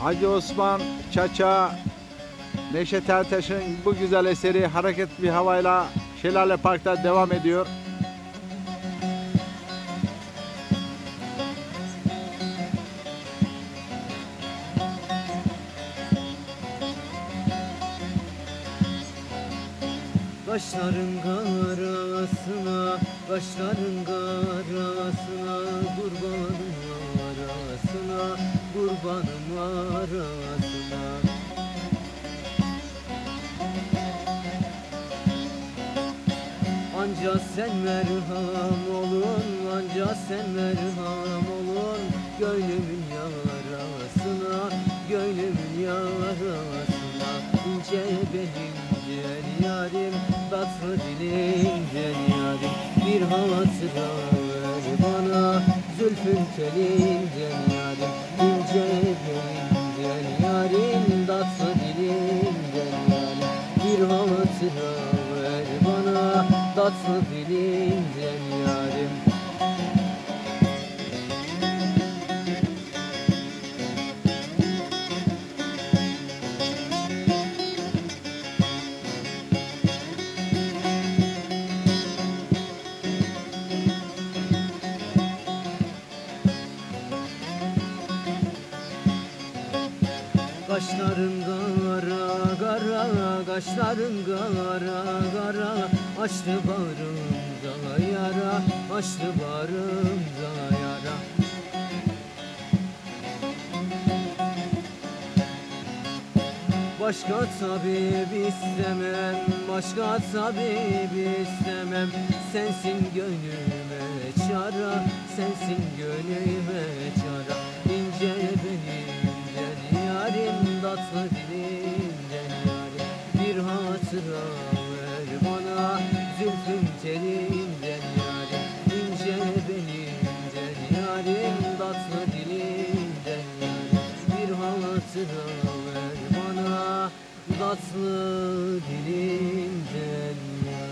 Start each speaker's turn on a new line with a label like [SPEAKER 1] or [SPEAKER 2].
[SPEAKER 1] Hacı Osman Çaça, Neşet Ertaş'ın bu güzel eseri hareketli bir havayla Şelale Park'ta devam ediyor.
[SPEAKER 2] Kaşların karasına, kaşların karasına, kurbanım arasına, kurbanım arasına. Anca sen merham olun, anca sen merham olun, gönlümün yarasına, gönlümün yarasına. İnce benim gel yarim, tatlı dilim gel yarim, bir hatıra ver bana, zülfün telin gel yarim. İnce benim gel yarim, tatlı dilim gel yarim, bir hatıra ver bana, tatlı dilim gel yarim. Kaşların kara kara, kaşların kara kara, açtı bağrımda yara, açtı bağrımda yara. Başka tabip istemem, başka tabip istemem, sensin gönlüme çara, sensin gönlüme çara. İnce benim yarim, tatlı dilimden yarim, bir hatıra ver bana, zülfün telinden yarim. İnce benimden yarim, tatlı dilimden yarim, bir hatıra ver bana, tatlı dilimden yarim.